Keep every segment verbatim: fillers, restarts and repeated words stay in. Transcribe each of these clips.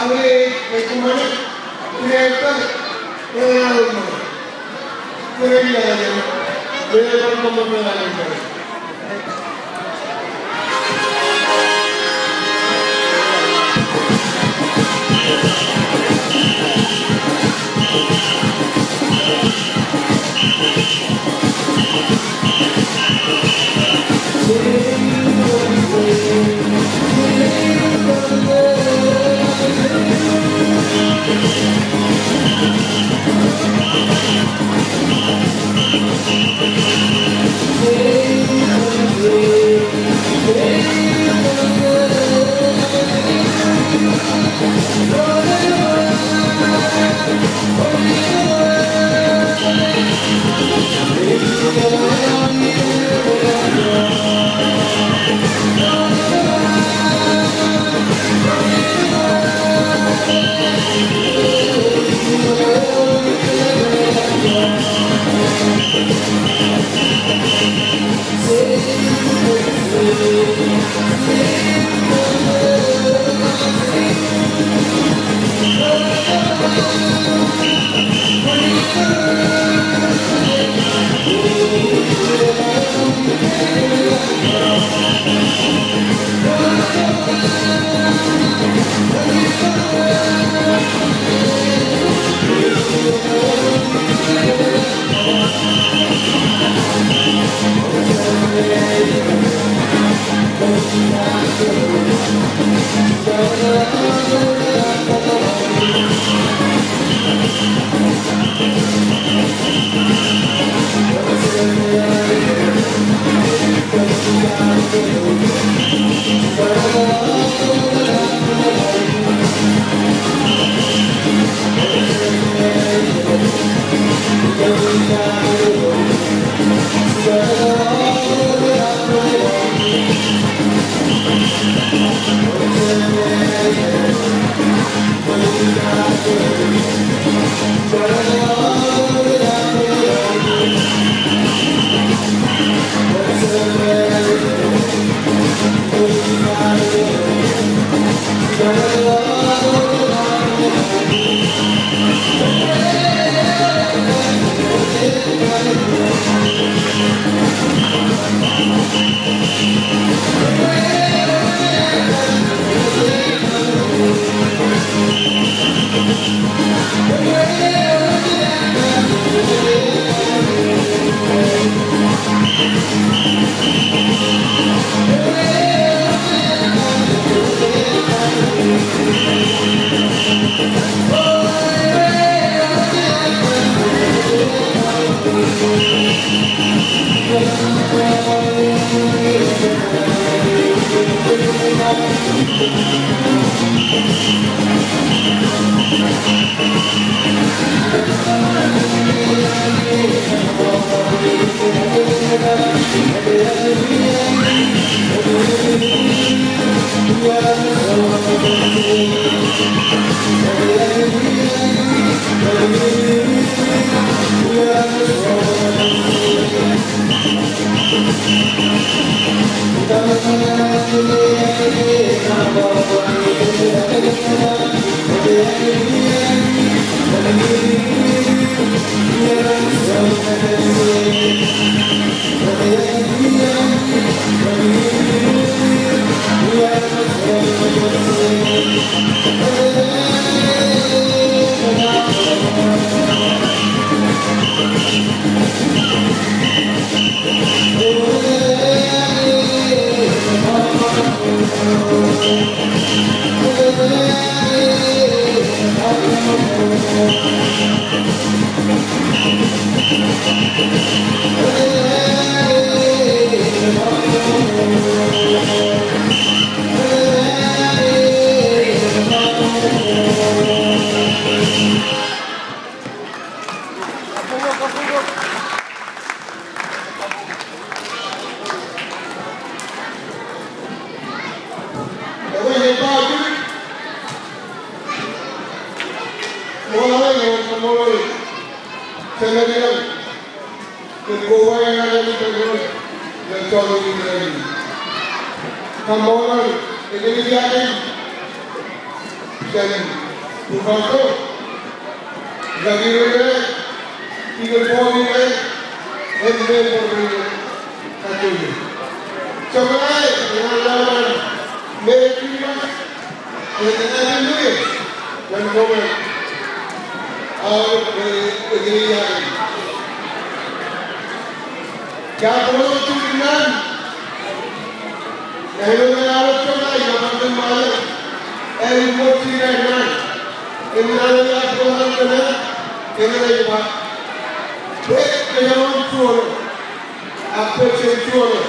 Abre, recuperé, director, el alma. Pero mira, voy a ver cómo me da la cara. Come on, Bukanto, lagi raya, tiga puluh raya, endem raya, satu ni. Coba dengan lawan mereka, dengan duit dan komen, awak bergiliran. Kalau tu dengan, kalau awak coba yang macam mana, emosi dengan. Ini adalah program kerana ini adalah baik kejaman cuaca, apa cuaca.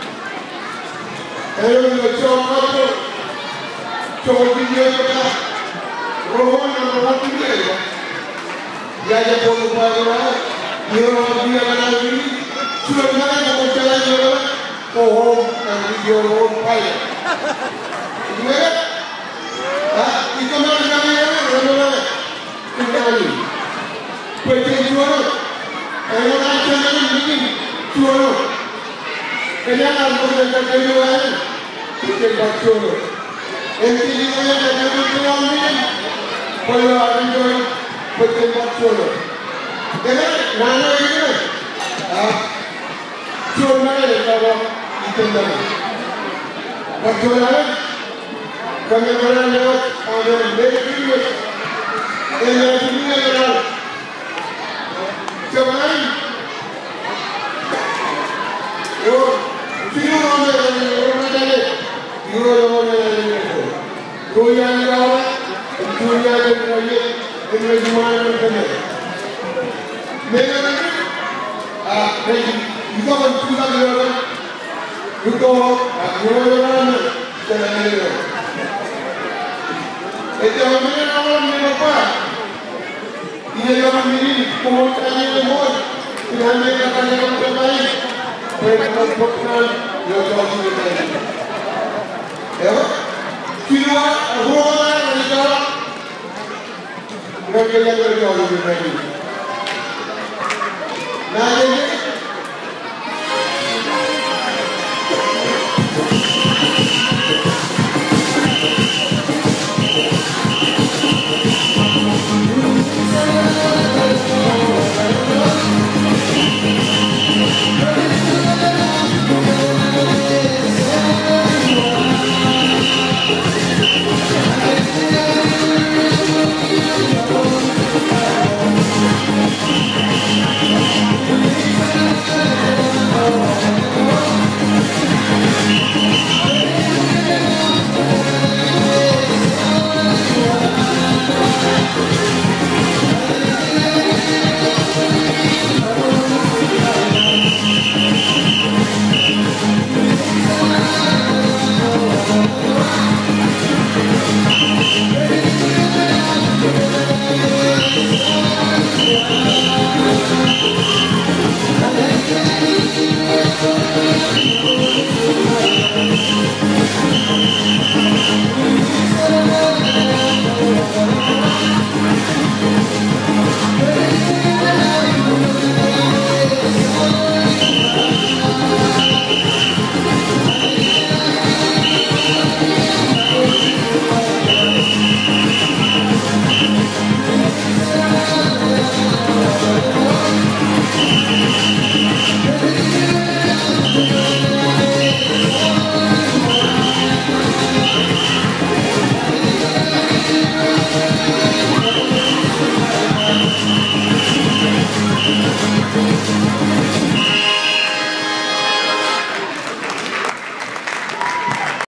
Kalau kita cuaca tu, cuaca dia kita rohan dan rohan tu dia. Dia ada pun upaya, dia orang dia mana ini, cuaca mana kita jalan jalan, pohon dan dia rohan payah. Ini ah, itu mana kami ada. Kembali, pergi jual. Kalau nak cakap ini jual. Kenapa kita cakap jual? Kita buat jual. Nanti kita cakap jual ni, kalau ada jual, kita buat jual. Kenapa? Mana ini? Ah, jual mana kalau itu mana? Buat jualan. Kami orang lewat ada lebih. Yang dunia adalah zaman yo sino orang orang ada yo orang ada dunia adalah dunia adalah ini zaman mana mereka ah ini kita mencuba orang itu orang jalan itu itu orang orang mereka ini orang ini pemerintah yang lemah, Tuhan yang akan yang terbaik, mereka berperan yang jauh lebih baik. Ya, kira orang yang jauh, mereka yang jauh lebih baik. Nah, jadi